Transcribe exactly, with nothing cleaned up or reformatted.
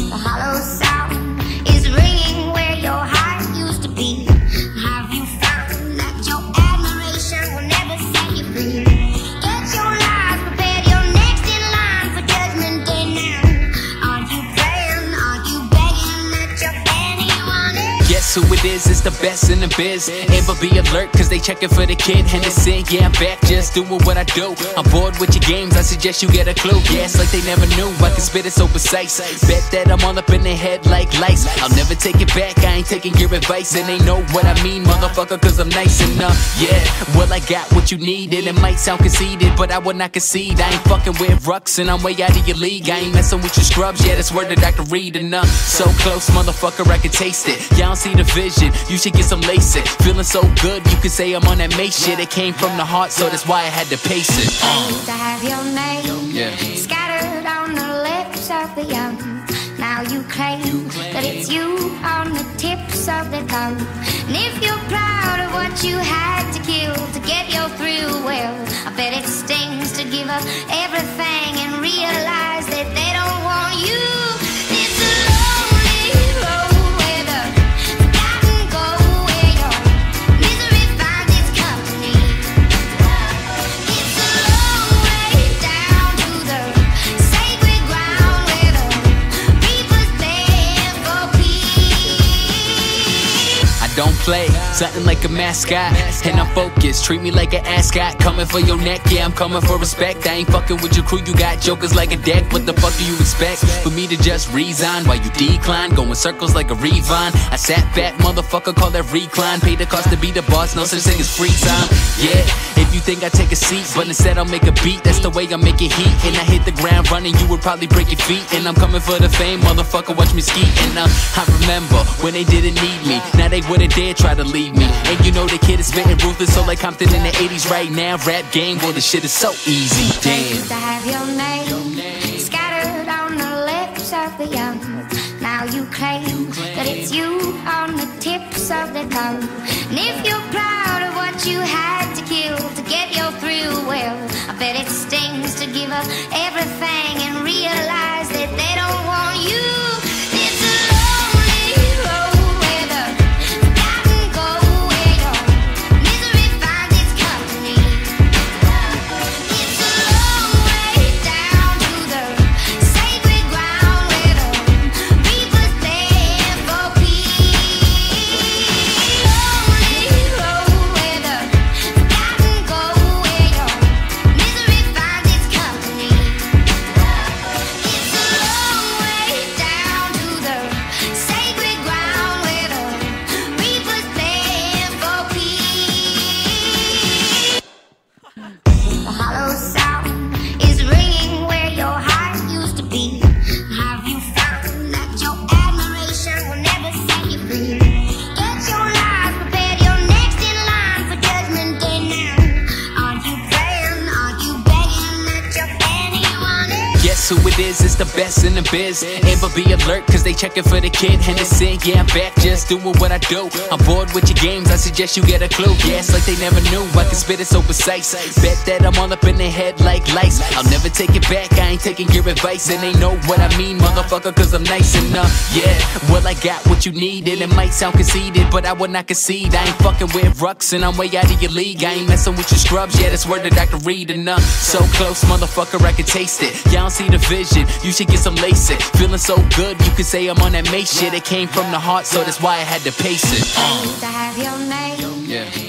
The hollow sound is ringing where your heart used to be. Have you found that your admiration will never set you free? Get your life prepared, you're next in line for judgment day now. Are you praying, are you begging that you're anyone else? Guess who it is, it's the best in the biz. Amber, be alert, cause they checking for the kid Henderson. Yeah, I'm back, just doing what I do. I'm bored with your games, I suggest you get a clue. Yeah, it's like they never knew, I can spit it so precise. Bet that I'm all up in their head like lice. I'll never take it back, I ain't taking your advice. And they know what I mean, motherfucker, cause I'm nice enough. Yeah, well I got what you needed. It might sound conceited, but I would not concede. I ain't fucking with rucks and I'm way out of your league. I ain't messing with your scrubs, yeah, that's word that I can read enough. So close, motherfucker, I can taste it. Y'all don't see the vision, you should get some LASIK. Feeling so good, you can say I'm on that Mace shit. It came from the heart, so that's why I had to pace it. I used to have your name Yeah. scattered on the lips of the young. Now you claim, You claim that it's you on the tips of the tongue. And if you're proud of what you had to kill to get your thrill, well, I bet it stings to give up everything and realize that they don't want you. It's a lonely road where the forgotten go, where your misery finds its company. It's a long way down to the sacred ground where the reapers beg for peace. I don't play, something like a mascot. And I'm focused, treat me like an ascot. Coming for your neck, yeah, I'm coming for respect. I ain't fucking with your crew, you got jokers like a deck. What the fuck do you expect? For me to just resign while you decline, going circles like a revine. I sat back, motherfucker, call that recline. Pay the cost to be the boss, no such thing as free time. Yeah, if you think I take a seat, but instead I'll make a beat. That's the way I make it heat. And I hit the ground running, you would probably break your feet. And I'm coming for the fame, motherfucker, watch me ski. And uh, I remember when they didn't need me, now they wouldn't dare try to leave me. And you know the kid is spitting ruthless, so like Compton in the eighties right now. Rap game, well the shit is so easy, I damn. used to have your name scattered on the lips of the young. Now you claim that it's you on the tips of the tongue. And if you're proud of what you had to kill to get your thrill, well, I bet it stings to give up everything and realize that they don't want you. It's a lonely road where the forgotten go, where your misery finds its company. It's a long way down to the sacred ground where the reapers beg for peace. Lonely road where the forgotten go, where your misery finds its company. It's a long way down to the sacred ground where the reapers beg for peace. The hollow sound is ringing where your heart used to be. Have you found that your admiration will never set you free? Get your life prepared, you're next in line for judgment day now. Are you praying, are you begging that you're anyone else? Guess who it is, it's the best in the biz. Amber, be alert, cause they checking for the kid Henderson. Yeah, I'm back, just doing what I do. I'm bored with your games, I suggest you get a clue. Yeah, it's like they never knew, I can spit it so precise. Bet that I'm all up in their head like lice. I'll never take it back, I ain't taking your advice. And they know what I mean, motherfucker, cause I'm nice enough. Yeah, well I got what you needed. It might sound conceited, but I would not concede. I ain't fucking with rucks and I'm way out of your league. I ain't messing with your scrubs, yeah, that's word that I can read enough. So close, motherfucker, I can taste it. Y'all don't see the vision, you should get some LASIK. Feeling so good, you can say I'm on that Mace shit. It came from the heart, so that's why I had to pace it. I used to have your name Yeah.